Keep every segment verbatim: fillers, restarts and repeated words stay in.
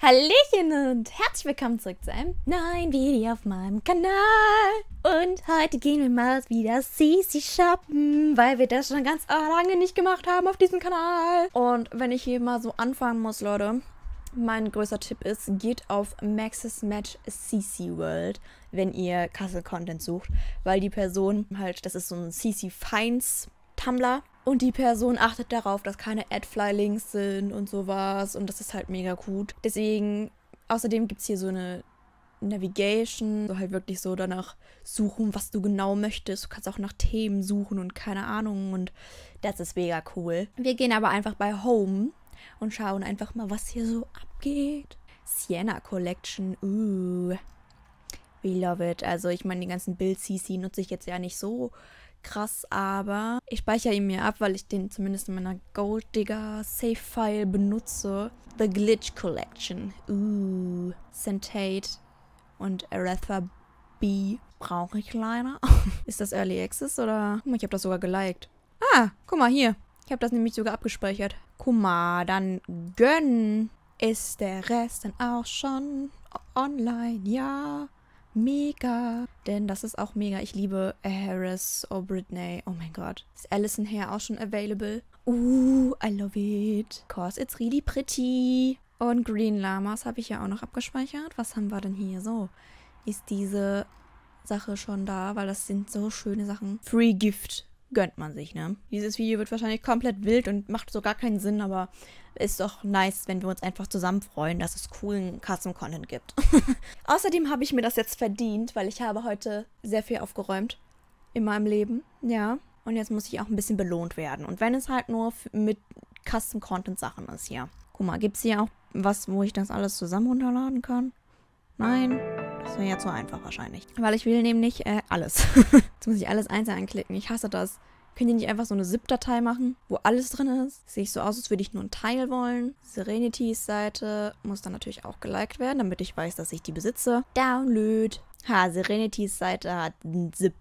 Hallöchen und herzlich willkommen zurück zu einem neuen Video auf meinem Kanal. Und heute gehen wir mal wieder C C shoppen, weil wir das schon ganz lange nicht gemacht haben auf diesem Kanal. Und wenn ich hier mal so anfangen muss, Leute, mein größter Tipp ist, geht auf Maxis Match C C World, wenn ihr Custom-Content sucht, weil die Person halt, das ist so ein C C Finds Tumblr. Und die Person achtet darauf, dass keine Adfly-Links sind und sowas. Und das ist halt mega gut. Deswegen, außerdem gibt es hier so eine Navigation. So halt wirklich so danach suchen, was du genau möchtest. Du kannst auch nach Themen suchen und keine Ahnung. Und das ist mega cool. Wir gehen aber einfach bei Home und schauen einfach mal, was hier so abgeht. Sienna Collection. Uh. We love it. Also ich meine, die ganzen Bild-C C nutze ich jetzt ja nicht so krass, aber ich speichere ihn mir ab, weil ich den zumindest in meiner Gold Digger Save File benutze. The Glitch Collection. Uh, Centate und Aretha B brauche ich leider. Ist das Early Access oder? Guck mal, ich habe das sogar geliked. Ah, guck mal hier. Ich habe das nämlich sogar abgespeichert. Guck mal, dann gönn. Ist der Rest dann auch schon online? Ja. Mega. Denn das ist auch mega. Ich liebe Harris or Britney. Oh mein Gott. Ist Alison Hair auch schon available? Uh, I love it. Cause it's really pretty. Und Green Llamas habe ich ja auch noch abgespeichert. Was haben wir denn hier? So, ist diese Sache schon da? Weil das sind so schöne Sachen. Free Gift. Gönnt man sich, ne? Dieses Video wird wahrscheinlich komplett wild und macht so gar keinen Sinn, aber ist doch nice, wenn wir uns einfach zusammen freuen, dass es coolen Custom-Content gibt. Außerdem habe ich mir das jetzt verdient, weil ich habe heute sehr viel aufgeräumt in meinem Leben, ja. Und jetzt muss ich auch ein bisschen belohnt werden. Und wenn es halt nur mit Custom-Content-Sachen ist hier. Guck mal, gibt es hier auch was, wo ich das alles zusammen runterladen kann? Nein, das wäre ja zu einfach wahrscheinlich. Weil ich will nämlich äh, alles. Jetzt muss ich alles einzeln anklicken. Ich hasse das. Könnt ihr nicht einfach so eine ZIP-Datei machen, wo alles drin ist? Sehe ich so aus, als würde ich nur einen Teil wollen. Serenities Seite muss dann natürlich auch geliked werden, damit ich weiß, dass ich die besitze. Download. Ha, Serenities Seite hat einen ZIP.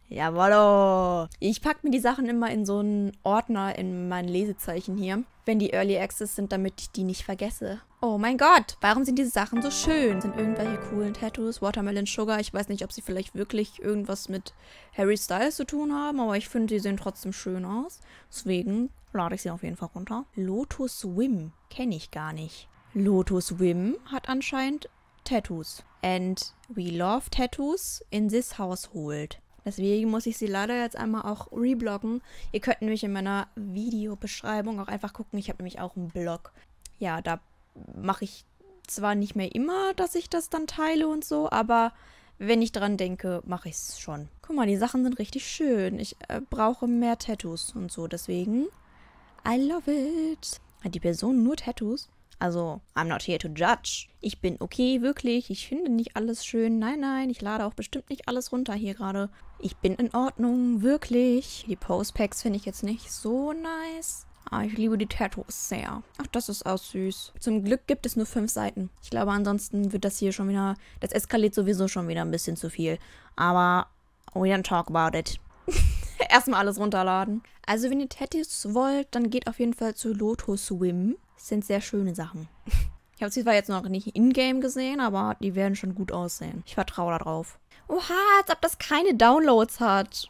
Jawollo. Ich packe mir die Sachen immer in so einen Ordner in mein Lesezeichen hier, wenn die Early Access sind, damit ich die nicht vergesse. Oh mein Gott, warum sind diese Sachen so schön? Sind irgendwelche coolen Tattoos? Watermelon Sugar. Ich weiß nicht, ob sie vielleicht wirklich irgendwas mit Harry Styles zu tun haben, aber ich finde, die sehen trotzdem schön aus. Deswegen lade ich sie auf jeden Fall runter. Lotus Swim. Kenne ich gar nicht. Lotus Swim hat anscheinend Tattoos. And we love tattoos in this household. Deswegen muss ich sie leider jetzt einmal auch rebloggen. Ihr könnt nämlich in meiner Videobeschreibung auch einfach gucken. Ich habe nämlich auch einen Blog. Ja, da mache ich zwar nicht mehr immer, dass ich das dann teile und so, aber wenn ich dran denke, mache ich es schon. Guck mal, die Sachen sind richtig schön. Ich äh, brauche mehr Tattoos und so, deswegen I love it. Hat die Person nur Tattoos? Also, I'm not here to judge. Ich bin okay, wirklich. Ich finde nicht alles schön. Nein, nein, ich lade auch bestimmt nicht alles runter hier gerade. Ich bin in Ordnung, wirklich. Die Postpacks finde ich jetzt nicht so nice. Aber ich liebe die Tattoos sehr. Ach, das ist auch süß. Zum Glück gibt es nur fünf Seiten. Ich glaube, ansonsten wird das hier schon wieder... Das eskaliert sowieso schon wieder ein bisschen zu viel. Aber we don't talk about it. Erstmal alles runterladen. Also, wenn ihr Tattoos wollt, dann geht auf jeden Fall zu Lotus Swim. Das sind sehr schöne Sachen. Ich habe sie zwar jetzt noch nicht in-game gesehen, aber die werden schon gut aussehen. Ich vertraue darauf. Oha, als ob das keine Downloads hat.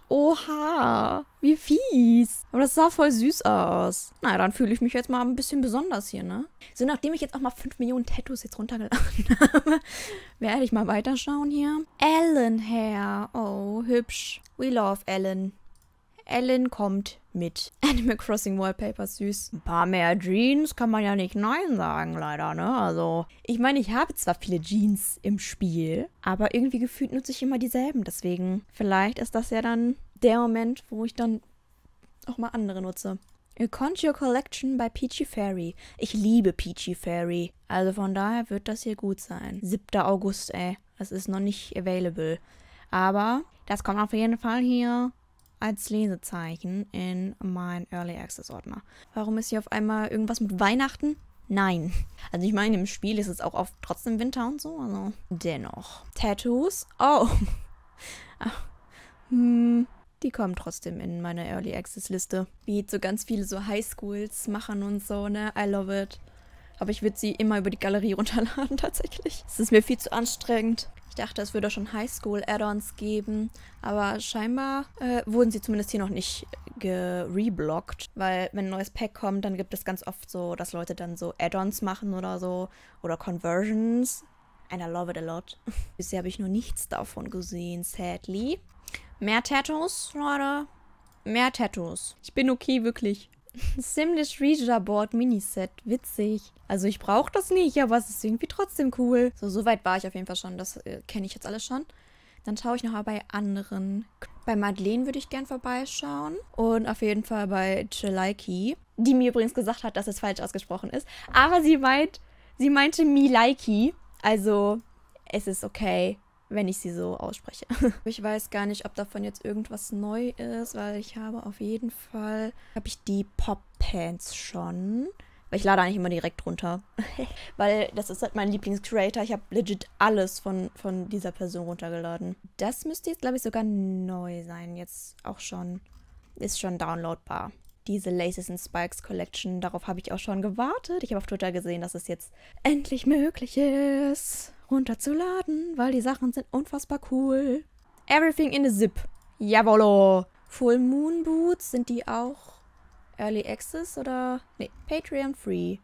Oha, wie fies. Aber das sah voll süß aus. Na, dann fühle ich mich jetzt mal ein bisschen besonders hier, ne? So, nachdem ich jetzt auch mal fünf Millionen Tattoos jetzt runtergeladen habe, werde ich mal weiterschauen hier. Ellen Hair. Oh, hübsch. We love Ellen. Ellen kommt mit. Animal Crossing Wallpaper, süß. Ein paar mehr Jeans kann man ja nicht nein sagen, leider, ne? Also, ich meine, ich habe zwar viele Jeans im Spiel, aber irgendwie gefühlt nutze ich immer dieselben. Deswegen, vielleicht ist das ja dann der Moment, wo ich dann auch mal andere nutze. A Contour Collection bei Peachy Fairy. Ich liebe Peachy Fairy. Also von daher wird das hier gut sein. siebter August, ey. Das ist noch nicht available. Aber das kommt auf jeden Fall hier als Lesezeichen in mein Early Access Ordner. Warum ist hier auf einmal irgendwas mit Weihnachten? Nein. Also ich meine, im Spiel ist es auch oft trotzdem Winter und so, also dennoch. Tattoos? Oh. Ach. Hm. Die kommen trotzdem in meine Early Access Liste. Wie so ganz viele so Highschools machen und so, ne? I love it. Aber ich würde sie immer über die Galerie runterladen, tatsächlich. Es ist mir viel zu anstrengend. Ich dachte, es würde schon Highschool-Add-ons geben. Aber scheinbar äh, wurden sie zumindest hier noch nicht gereblockt. Weil wenn ein neues Pack kommt, dann gibt es ganz oft so, dass Leute dann so Add-ons machen oder so. Oder Conversions. And I love it a lot. Bisher habe ich nur nichts davon gesehen, sadly. Mehr Tattoos, Leute. Mehr Tattoos. Ich bin okay, wirklich. Simlish Ouija Board Miniset. Witzig. Also ich brauche das nicht, aber es ist irgendwie trotzdem cool. So, so weit war ich auf jeden Fall schon. Das äh, kenne ich jetzt alles schon. Dann schaue ich noch mal bei anderen. Bei Madeleine würde ich gern vorbeischauen. Und auf jeden Fall bei Chelaiki. Die mir übrigens gesagt hat, dass es falsch ausgesprochen ist. Aber sie meint, sie meinte Milaiki. Also es ist okay, wenn ich sie so ausspreche. Ich weiß gar nicht, ob davon jetzt irgendwas neu ist, weil ich habe auf jeden Fall, habe ich die Pop-Pants schon. Weil ich lade eigentlich immer direkt runter. Weil das ist halt mein Lieblingscreator. Ich habe legit alles von, von dieser Person runtergeladen. Das müsste jetzt, glaube ich, sogar neu sein. Jetzt auch schon. Ist schon downloadbar. Diese Laces and Spikes Collection, darauf habe ich auch schon gewartet. Ich habe auf Twitter gesehen, dass es jetzt endlich möglich ist, runterzuladen, weil die Sachen sind unfassbar cool. Everything in a Zip. Jawollo. Full Moon Boots, sind die auch Early Access oder? Nee, Patreon Free.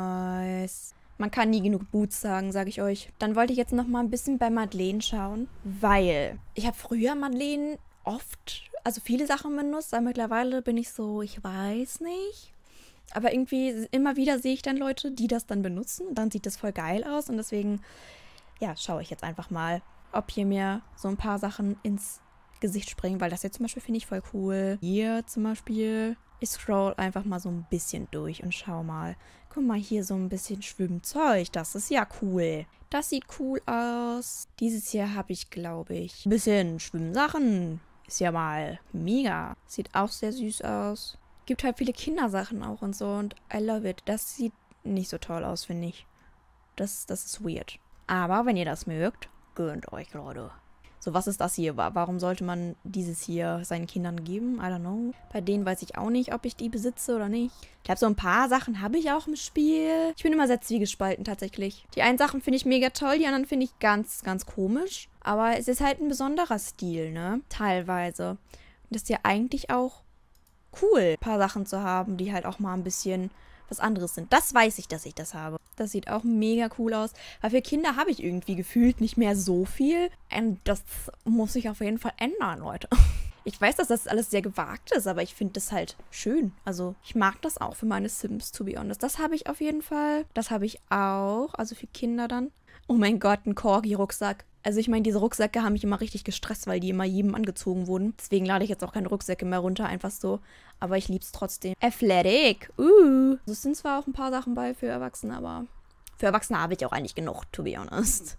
Nice. Man kann nie genug Boots sagen, sage ich euch. Dann wollte ich jetzt noch mal ein bisschen bei Madeleine schauen, weil ich habe früher Madeleine oft, also viele Sachen benutzt, aber mittlerweile bin ich so, ich weiß nicht. Aber irgendwie immer wieder sehe ich dann Leute, die das dann benutzen und dann sieht das voll geil aus und deswegen, ja, schaue ich jetzt einfach mal, ob hier mir so ein paar Sachen ins Gesicht springen, weil das jetzt zum Beispiel finde ich voll cool. Hier zum Beispiel, ich scroll einfach mal so ein bisschen durch und schau mal. Guck mal, hier so ein bisschen Schwimmzeug, das ist ja cool. Das sieht cool aus. Dieses hier habe ich, glaube ich, ein bisschen Schwimmsachen. Ist ja mal mega. Sieht auch sehr süß aus. Gibt halt viele Kindersachen auch und so und I love it. Das sieht nicht so toll aus, finde ich. Das, das ist weird. Aber wenn ihr das mögt, gönnt euch, Leute. So, was ist das hier? Warum sollte man dieses hier seinen Kindern geben? I don't know. Bei denen weiß ich auch nicht, ob ich die besitze oder nicht. Ich glaube, so ein paar Sachen habe ich auch im Spiel. Ich bin immer sehr zwiegespalten tatsächlich. Die einen Sachen finde ich mega toll, die anderen finde ich ganz, ganz komisch. Aber es ist halt ein besonderer Stil, ne? Teilweise. Und das ist ja eigentlich auch cool, ein paar Sachen zu haben, die halt auch mal ein bisschen was anderes sind. Das weiß ich, dass ich das habe. Das sieht auch mega cool aus. Weil für Kinder habe ich irgendwie gefühlt nicht mehr so viel. Und das muss sich auf jeden Fall ändern, Leute. Ich weiß, dass das alles sehr gewagt ist, aber ich finde das halt schön. Also ich mag das auch für meine Sims, to be honest. Das habe ich auf jeden Fall. Das habe ich auch. Also für Kinder dann. Oh mein Gott, ein Corgi-Rucksack. Also ich meine, diese Rucksäcke haben mich immer richtig gestresst, weil die immer jedem angezogen wurden. Deswegen lade ich jetzt auch keine Rucksäcke mehr runter, einfach so. Aber ich liebe es trotzdem. Athletic. Uh. Es sind zwar auch ein paar Sachen bei für Erwachsene, aber für Erwachsene habe ich auch eigentlich genug, to be honest.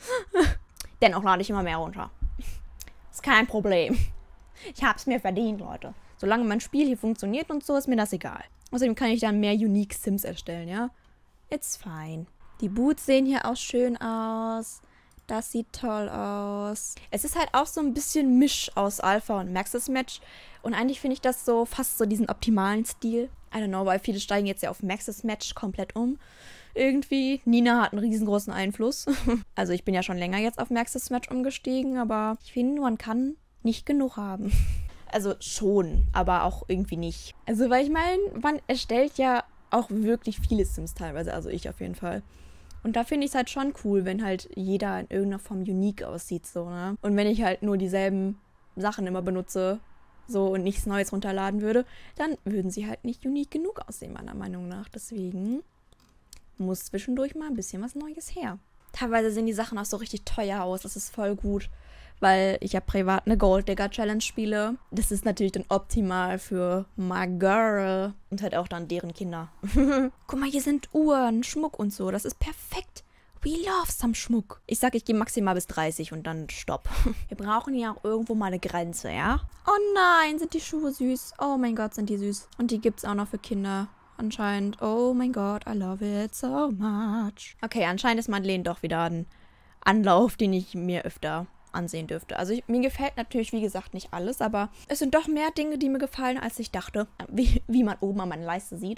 Dennoch lade ich immer mehr runter. Ist kein Problem. Ich habe es mir verdient, Leute. Solange mein Spiel hier funktioniert und so, ist mir das egal. Außerdem kann ich dann mehr Unique Sims erstellen, ja? It's fine. Die Boots sehen hier auch schön aus. Das sieht toll aus. Es ist halt auch so ein bisschen Misch aus Alpha und Maxis Match. Und eigentlich finde ich das so fast so diesen optimalen Stil. I don't know, weil viele steigen jetzt ja auf Maxis Match komplett um. Irgendwie. Nina hat einen riesengroßen Einfluss. Also ich bin ja schon länger jetzt auf Maxis Match umgestiegen, aber ich finde, man kann nicht genug haben. Also schon, aber auch irgendwie nicht. Also weil ich meine, man erstellt ja auch wirklich viele Sims teilweise. Also ich auf jeden Fall. Und da finde ich es halt schon cool, wenn halt jeder in irgendeiner Form unique aussieht, so, ne? Und wenn ich halt nur dieselben Sachen immer benutze, so, und nichts Neues runterladen würde, dann würden sie halt nicht unique genug aussehen, meiner Meinung nach. Deswegen muss zwischendurch mal ein bisschen was Neues her. Teilweise sehen die Sachen auch so richtig teuer aus, das ist voll gut. Weil ich ja privat eine Gold Digger Challenge spiele. Das ist natürlich dann optimal für my girl. Und halt auch dann deren Kinder. Guck mal, hier sind Uhren, Schmuck und so. Das ist perfekt. We love some Schmuck. Ich sag, ich gehe maximal bis dreißig und dann stopp. Wir brauchen ja auch irgendwo mal eine Grenze, ja? Oh nein, sind die Schuhe süß. Oh mein Gott, sind die süß. Und die gibt's auch noch für Kinder. Anscheinend. Oh mein Gott, I love it so much. Okay, anscheinend ist Madeleine doch wieder ein Anlauf, den ich mir öfter ansehen dürfte. Also ich, mir gefällt natürlich, wie gesagt, nicht alles, aber es sind doch mehr Dinge, die mir gefallen, als ich dachte. Wie, wie man oben an meiner Leiste sieht.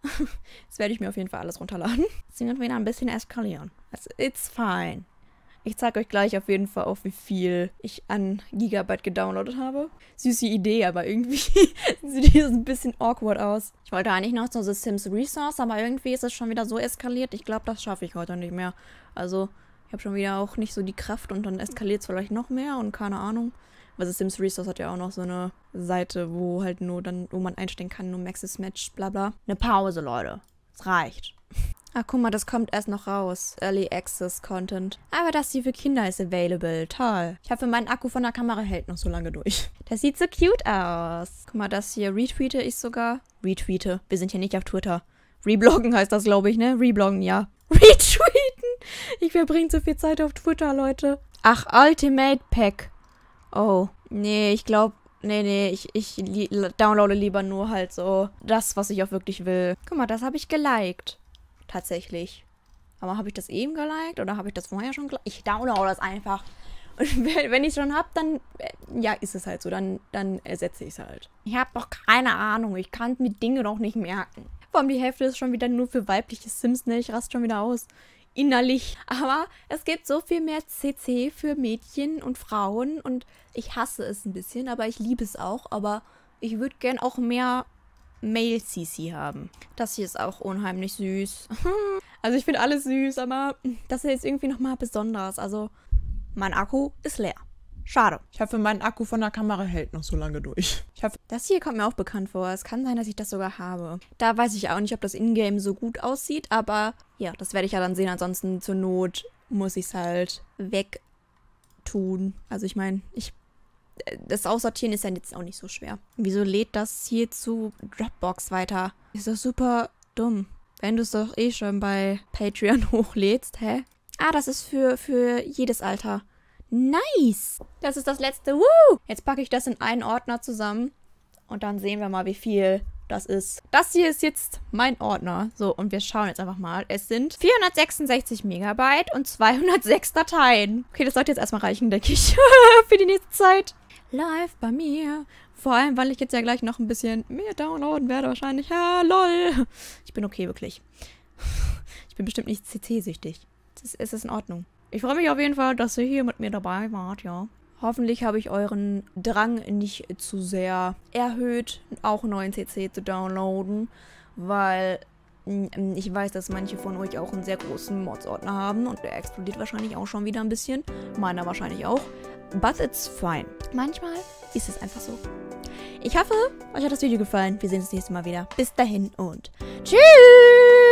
Das werde ich mir auf jeden Fall alles runterladen. Sie wird wieder ein bisschen eskalieren. Also, it's fine. Ich zeige euch gleich auf jeden Fall auch, wie viel ich an Gigabyte gedownloadet habe. Süße Idee, aber irgendwie sieht das ein bisschen awkward aus. Ich wollte eigentlich noch so The Sims Resource, aber irgendwie ist es schon wieder so eskaliert. Ich glaube, das schaffe ich heute nicht mehr. Also, ich habe schon wieder auch nicht so die Kraft und dann eskaliert es vielleicht noch mehr und keine Ahnung. Weil The Sims Resource hat ja auch noch so eine Seite, wo halt nur dann, wo man einstellen kann, nur Maxis Match, bla bla. Eine Pause, Leute. Es reicht. Ach, guck mal, das kommt erst noch raus. Early Access Content. Aber das hier für Kinder ist available. Toll. Ich hoffe, mein Akku von der Kamera hält noch so lange durch. Das sieht so cute aus. Guck mal, das hier retweete ich sogar. Retweete. Wir sind hier nicht auf Twitter. Rebloggen heißt das, glaube ich, ne? Rebloggen, ja. Retweeten. Ich verbringe zu viel Zeit auf Twitter, Leute. Ach, Ultimate Pack. Oh. Nee, ich glaube... Nee, nee, ich, ich li downloade lieber nur halt so das, was ich auch wirklich will. Guck mal, das habe ich geliked. Tatsächlich. Aber habe ich das eben geliked oder habe ich das vorher schon geliked? Ich downloade das einfach. Und wenn ich es schon habe, dann, ja, ist es halt so. Dann, dann ersetze ich es halt. Ich habe doch keine Ahnung. Ich kann mir Dinge doch nicht merken. Vor allem die Hälfte ist schon wieder nur für weibliche Sims, ne? Ich raste schon wieder aus. Innerlich. Aber es gibt so viel mehr C C für Mädchen und Frauen. Und ich hasse es ein bisschen, aber ich liebe es auch. Aber ich würde gern auch mehr Male-C C haben. Das hier ist auch unheimlich süß. Also ich finde alles süß, aber das hier ist irgendwie nochmal besonders. Also mein Akku ist leer. Schade. Ich hoffe, mein Akku von der Kamera hält noch so lange durch. Ich hoffe, das hier kommt mir auch bekannt vor. Es kann sein, dass ich das sogar habe. Da weiß ich auch nicht, ob das Ingame so gut aussieht, aber ja, das werde ich ja dann sehen. Ansonsten zur Not muss ich es halt wegtun. Also ich meine, ich das Aussortieren ist ja jetzt auch nicht so schwer. Wieso lädt das hier zu Dropbox weiter? Ist doch super dumm. Wenn du es doch eh schon bei Patreon hochlädst, hä? Ah, das ist für, für jedes Alter. Nice! Das ist das letzte. Woo! Jetzt packe ich das in einen Ordner zusammen. Und dann sehen wir mal, wie viel das ist. Das hier ist jetzt mein Ordner. So, und wir schauen jetzt einfach mal. Es sind vierhundertsechsundsechzig Megabyte und zweihundertsechs Dateien. Okay, das sollte jetzt erstmal reichen, denke ich. Für die nächste Zeit. Live bei mir. Vor allem, weil ich jetzt ja gleich noch ein bisschen mehr downloaden werde wahrscheinlich. Ja, lol. Ich bin okay, wirklich. Ich bin bestimmt nicht C C-süchtig. Es ist, ist in Ordnung. Ich freue mich auf jeden Fall, dass ihr hier mit mir dabei wart, ja. Hoffentlich habe ich euren Drang nicht zu sehr erhöht, auch neuen C C zu downloaden, weil ich weiß, dass manche von euch auch einen sehr großen Mods-Ordner haben und der explodiert wahrscheinlich auch schon wieder ein bisschen. Meiner wahrscheinlich auch. But it's fine. Manchmal ist es einfach so. Ich hoffe, euch hat das Video gefallen. Wir sehen uns das nächste Mal wieder. Bis dahin und tschüss!